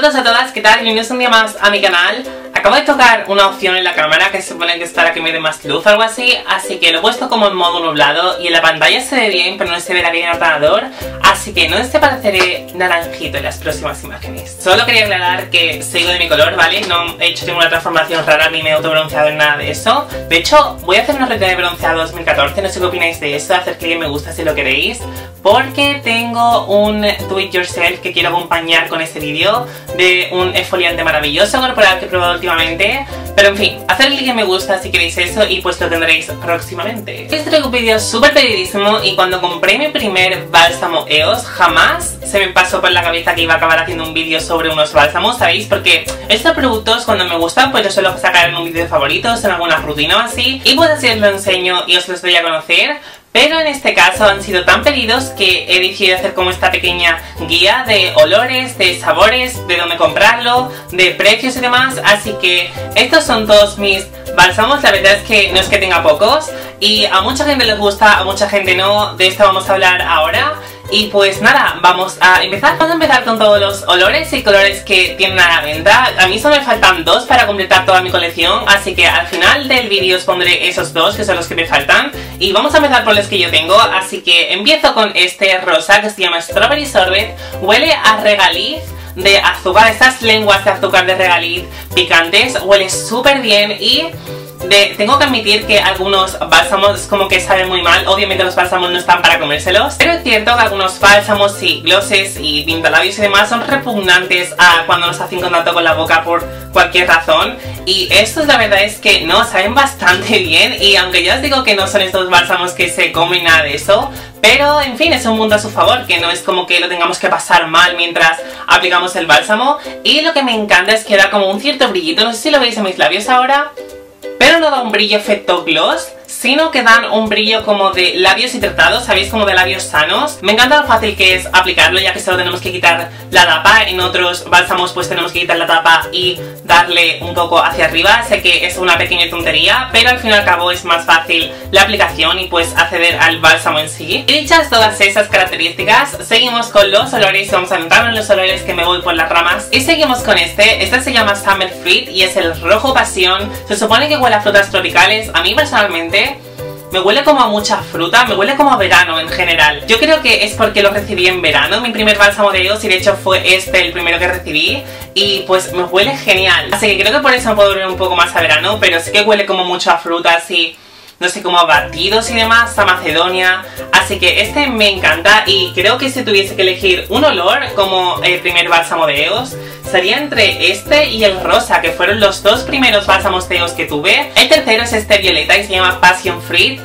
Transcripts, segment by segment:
todos a todas, ¿qué tal? Bienvenidos un día más a mi canal. Acabo de tocar una opción en la cámara que se supone que es para que me dé más luz o algo así, así que lo he puesto como en modo nublado y en la pantalla se ve bien, pero no se verá bien en el ordenador, así que no pareceré naranjito en las próximas imágenes. Solo quería aclarar que sigo de mi color, ¿vale? No he hecho ninguna transformación rara ni me he autobronceado en nada de eso. De hecho, voy a hacer una rutina de bronceado 2014, no sé qué opináis de eso, hacer clic en me gusta si lo queréis, porque tengo un do it yourself que quiero acompañar con este vídeo de un exfoliante maravilloso corporal que he probado últimamente. Pero en fin, hacer clic en me gusta si queréis eso y pues lo tendréis próximamente. Este traigo un vídeo súper pedidísimo y cuando compré mi primer bálsamo EOS jamás se me pasó por la cabeza que iba a acabar haciendo un vídeo sobre unos bálsamos, ¿sabéis? Porque estos productos cuando me gustan pues los suelo sacar en un vídeo de favoritos, en alguna rutina o así, y pues así os lo enseño y os los doy a conocer. Pero en este caso han sido tan pedidos que he decidido hacer como esta pequeña guía de olores, de sabores, de dónde comprarlo, de precios y demás. Así que estos son todos mis bálsamos, la verdad es que no es que tenga pocos y a mucha gente les gusta, a mucha gente no, de esto vamos a hablar ahora. Y pues nada, vamos a empezar con todos los olores y colores que tienen a la venta. A mí solo me faltan dos para completar toda mi colección, así que al final del vídeo os pondré esos dos que son los que me faltan. Y vamos a empezar por los que yo tengo, así que empiezo con este rosa que se llama Strawberry Sorbet. Huele a regaliz de azúcar, estas lenguas de azúcar de regaliz picantes, huele súper bien y... tengo que admitir que algunos bálsamos como que saben muy mal. Obviamente los bálsamos no están para comérselos, pero es cierto que algunos bálsamos y glosses y pintalabios y demás son repugnantes a cuando nos hacen contacto con la boca por cualquier razón. Y estos la verdad es que no, saben bastante bien. Y aunque ya os digo que no son estos bálsamos que se comen nada de eso, pero en fin, es un mundo a su favor, que no es como que lo tengamos que pasar mal mientras aplicamos el bálsamo. Y lo que me encanta es que da como un cierto brillito, no sé si lo veis en mis labios ahora, pero no da un brillo efecto gloss, sino que dan un brillo como de labios hidratados, ¿sabéis? Como de labios sanos. Me encanta lo fácil que es aplicarlo, ya que solo tenemos que quitar la tapa. En otros bálsamos pues tenemos que quitar la tapa y darle un poco hacia arriba. Sé que es una pequeña tontería, pero al fin y al cabo es más fácil la aplicación y pues acceder al bálsamo en sí. Y dichas todas esas características, seguimos con los olores. Vamos a entrar en los olores que me voy por las ramas. Y seguimos con este se llama Summer Fruit y es el rojo pasión. Se supone que huele a frutas tropicales. A mí personalmente me huele como a mucha fruta, me huele como a verano en general. Yo creo que es porque lo recibí en verano, mi primer bálsamo de EOS, y de hecho fue este el primero que recibí. Y pues me huele genial. Así que creo que por eso me puedo oler un poco más a verano, pero sí que huele como mucho a frutas y... no sé, como a batidos y demás, a Macedonia. Así que este me encanta y creo que si tuviese que elegir un olor como el primer bálsamo de EOS, sería entre este y el rosa, que fueron los dos primeros bálsamos de EOS que tuve. El tercero es este violeta y se llama Passion Fruit.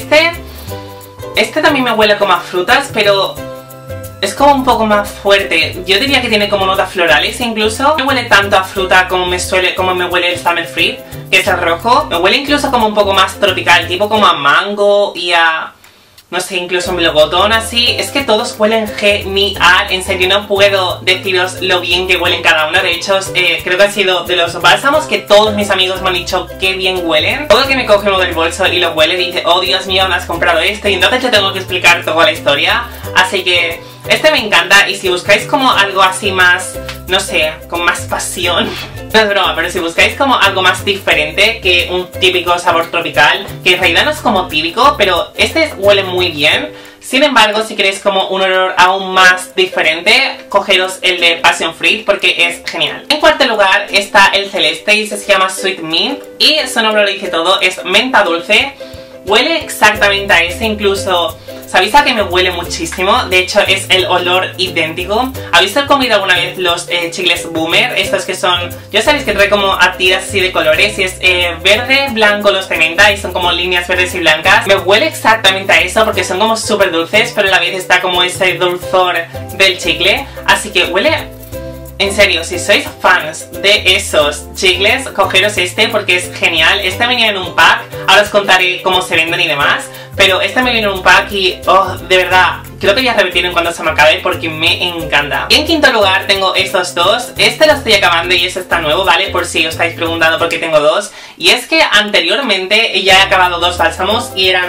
Este también me huele como a frutas, pero es como un poco más fuerte. Yo diría que tiene como notas florales incluso. No me huele tanto a fruta como me huele el Summer Fruit, que es el rojo. Me huele incluso como un poco más tropical, tipo como a mango y a... no sé, incluso melocotón así. Es que todos huelen genial. En serio, no puedo deciros lo bien que huelen cada uno. De hecho, creo que ha sido de los bálsamos que todos mis amigos me han dicho que bien huelen. Todo el que me coge uno del bolso y lo huele dice, oh Dios mío, me has comprado esto. Y entonces yo tengo que explicar toda la historia. Así que este me encanta. Y si buscáis como algo así más, no sé, con más pasión, no es broma, pero si buscáis como algo más diferente que un típico sabor tropical, que en realidad no es como típico, pero este huele muy bien. Sin embargo, si queréis como un olor aún más diferente, cogeros el de Passion Fruit porque es genial. En cuarto lugar está el celeste y se llama Sweet Mint y su nombre lo dice todo, es menta dulce. Huele exactamente a ese, incluso... ¿sabéis a qué me huele muchísimo? De hecho es el olor idéntico. ¿Habéis comido alguna vez los chicles Boomer? Estos que son... ya sabéis que trae como a tiras así de colores y es verde, blanco los de menta y son como líneas verdes y blancas. Me huele exactamente a eso porque son como súper dulces, pero a la vez está como ese dulzor del chicle. Así que huele... en serio, si sois fans de esos chicles, cogeros este porque es genial. Este venía en un pack, ahora os contaré cómo se venden y demás. Pero este me viene en un pack y, oh, de verdad, creo que ya repetiré cuando se me acabe porque me encanta. Y en quinto lugar tengo estos dos. Este lo estoy acabando y este está nuevo, ¿vale? Por si os estáis preguntando por qué tengo dos. Y es que anteriormente ya he acabado dos bálsamos y eran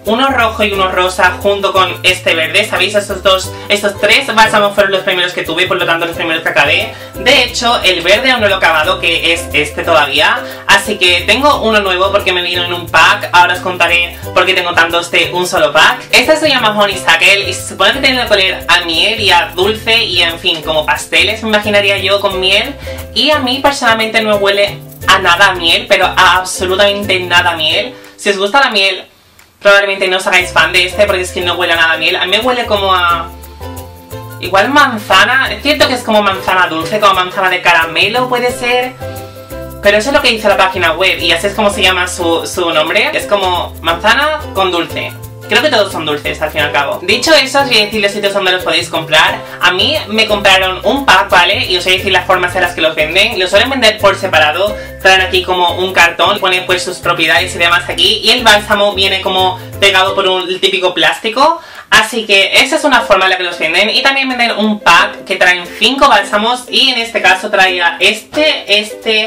uno rojo y uno rosa junto con este verde, ¿sabéis? Estos tres bálsamos fueron los primeros que tuve, por lo tanto los primeros que acabé. De hecho, el verde aún no lo he acabado, que es este todavía. Así que tengo uno nuevo porque me vino en un pack. Ahora os contaré por qué tengo tantos de un solo pack. Este se llama Honeysuckle y se supone que tiene que oler a miel y a dulce y en fin, como pasteles me imaginaría yo con miel. Y a mí personalmente no me huele a nada a miel, pero a absolutamente nada a miel. Si os gusta la miel, probablemente no os hagáis fan de este porque es que no huele a nada a miel. A mí me huele como a... igual manzana. Es cierto que es como manzana dulce, como manzana de caramelo puede ser. Pero eso es lo que dice la página web y así es como se llama su nombre. Es como manzana con dulce. Creo que todos son dulces al fin y al cabo. Dicho eso, os voy a decir los sitios donde los podéis comprar. A mí me compraron un pack, ¿vale? Y os voy a decir las formas en las que los venden. Los suelen vender por separado. Traen aquí como un cartón, pone pues sus propiedades y demás aquí. Y el bálsamo viene como pegado por un típico plástico. Así que esa es una forma en la que los venden. Y también venden un pack que traen 5 bálsamos. Y en este caso traía este y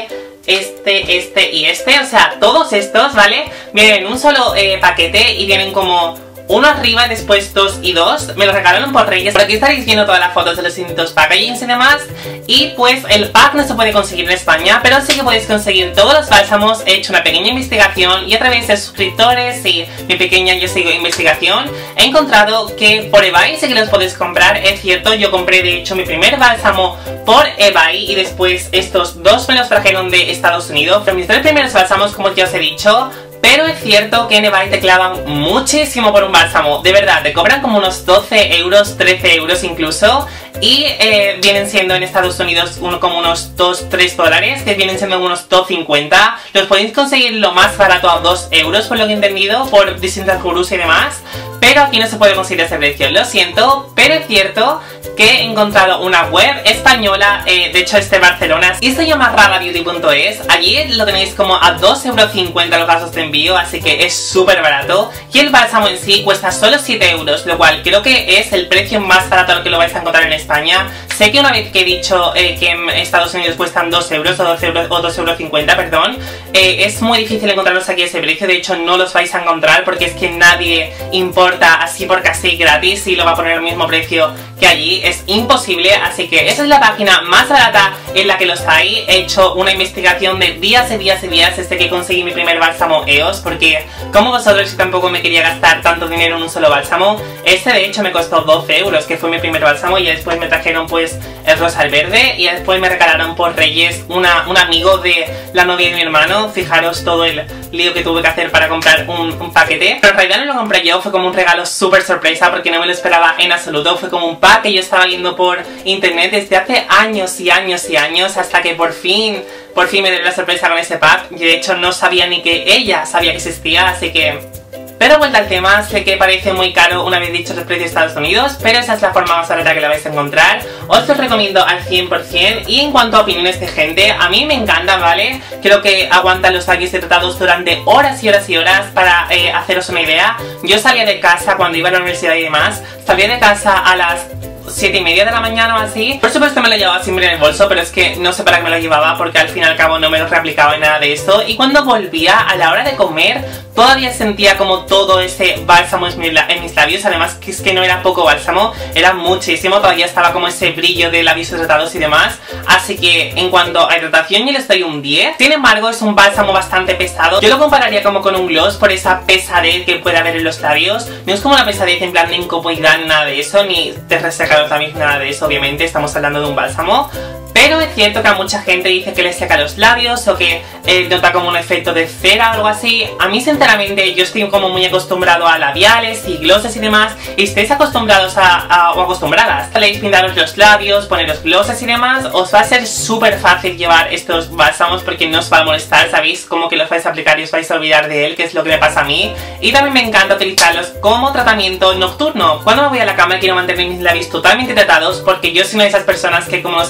este, o sea, todos estos, ¿vale? Vienen en un solo paquete y vienen como uno arriba, después 2 y 2. Me lo regalaron por Reyes. Por aquí estaréis viendo todas las fotos de los distintos packagings y demás. Y pues el pack no se puede conseguir en España, pero sí que podéis conseguir todos los bálsamos. He hecho una pequeña investigación y a través de suscriptores y mi pequeña yo sigo investigación he encontrado que por eBay sí que los podéis comprar. Es cierto, yo compré de hecho mi primer bálsamo por eBay y después estos dos me los trajeron de Estados Unidos. Pero mis 3 primeros bálsamos, como ya os he dicho. Pero es cierto que en eBay te clavan muchísimo por un bálsamo. De verdad, te cobran como unos 12 euros, 13 euros incluso. Y vienen siendo en Estados Unidos como unos 2-3 dólares, que vienen siendo unos 2,50. Los podéis conseguir lo más barato a 2 euros, por lo que he entendido, por distintas gurús y demás. Pero aquí no se puede conseguir ese precio, lo siento, pero es cierto que he encontrado una web española, de hecho es de Barcelona, y se llama radabeauty.es. Allí lo tenéis como a 2,50 € los gastos de envío, así que es súper barato. Y el bálsamo en sí cuesta solo 7 euros, lo cual creo que es el precio más barato al que lo vais a encontrar en España. Sé que una vez que he dicho que en Estados Unidos cuestan 2 euros o 2,50 €, perdón, es muy difícil encontrarlos aquí a ese precio. De hecho no los vais a encontrar porque es que nadie importa así porque así gratis y lo va a poner al mismo precio que allí. Es imposible, así que esa es la página más barata en la que los hay. He hecho una investigación de días y días y días desde que conseguí mi primer bálsamo EOS, porque como vosotros tampoco me quería gastar tanto dinero en un solo bálsamo. Este de hecho me costó 12 euros, que fue mi primer bálsamo, y después me trajeron pues el rosa, el verde, y después me regalaron por Reyes un amigo de la novia de mi hermano. Fijaros todo el lío que tuve que hacer para comprar un paquete, pero en realidad no lo compré yo, fue como un regalo súper sorpresa porque no me lo esperaba en absoluto. Fue como un pack que yo estaba viendo por internet desde hace años y años y años, hasta que por fin me dio la sorpresa con ese pack. Yo de hecho no sabía ni que ella sabía que existía, así que... Pero vuelta al tema, sé que parece muy caro una vez dicho los precios de Estados Unidos, pero esa es la forma más barata que la vais a encontrar. Os lo recomiendo al 100%. Y en cuanto a opiniones de gente, a mí me encantan, ¿vale? Creo que aguantan los labios hidratados durante horas y horas y horas. Para haceros una idea, yo salía de casa cuando iba a la universidad y demás, salía de casa a las 7:30 de la mañana o así. Por supuesto me lo llevaba siempre en el bolso, pero es que no sé para qué me lo llevaba porque al fin y al cabo no me lo reaplicaba en nada de eso. Y cuando volvía a la hora de comer todavía sentía como todo ese bálsamo en mis labios. Además que es que no era poco bálsamo, era muchísimo. Todavía estaba como ese brillo de labios hidratados y demás. Así que en cuanto a hidratación yo le estoy un 10. Sin embargo es un bálsamo bastante pesado. Yo lo compararía como con un gloss por esa pesadez que puede haber en los labios. No es como una pesadez en plan de incomodidad, nada de eso, ni de resecar los labios, nada de eso. Obviamente estamos hablando de un bálsamo. Pero es cierto que a mucha gente dice que le seca los labios o que nota como un efecto de cera o algo así. A mí sinceramente yo estoy como muy acostumbrado a labiales y glosses y demás. Y si estáis acostumbrados o acostumbradas a pintaros los labios, poneros glosses y demás, os va a ser súper fácil llevar estos bálsamos porque no os va a molestar, ¿sabéis? Como que los vais a aplicar y os vais a olvidar de él, que es lo que me pasa a mí. Y también me encanta utilizarlos como tratamiento nocturno. Cuando me voy a la cama quiero mantener mis labios totalmente tratados, porque yo soy una de esas personas que como os aplico un bálsamo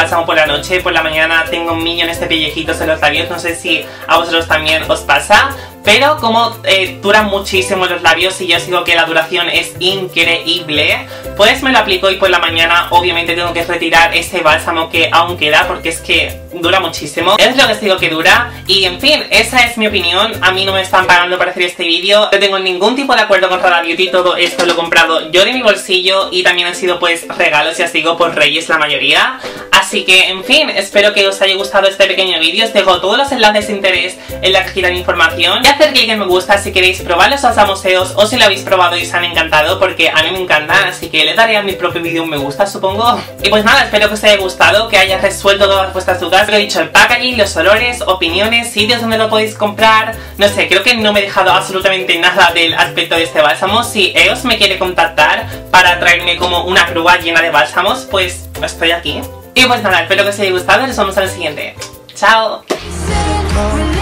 bálsamo por la noche, por la mañana tengo millones de pellejitos en los labios, no sé si a vosotros también os pasa. Pero como duran muchísimo los labios y yo os digo que la duración es increíble, pues me lo aplico y por la mañana obviamente tengo que retirar ese bálsamo que aún queda porque es que dura muchísimo. Es lo que os digo que dura y en fin, esa es mi opinión. A mí no me están pagando para hacer este vídeo, no tengo ningún tipo de acuerdo con Rara Beauty, todo esto lo he comprado yo de mi bolsillo y también han sido pues regalos, ya os digo, por Reyes la mayoría. Así que, en fin, espero que os haya gustado este pequeño vídeo. Os dejo todos los enlaces de interés en la cajita de información. Y hacer clic en me gusta si queréis probar los salsamuseos o si lo habéis probado y os han encantado, porque a mí me encantan, así que le daré a mi propio vídeo un me gusta, supongo. Y pues nada, espero que os haya gustado, que haya resuelto todas vuestras dudas. Lo he dicho, el packaging, los olores, opiniones, sitios donde lo podéis comprar. No sé, creo que no me he dejado absolutamente nada del aspecto de este bálsamo. Si EOS me quiere contactar para traerme como una grúa llena de bálsamos, pues estoy aquí. Y pues nada, espero que os haya gustado y nos vemos en el siguiente. ¡Chao!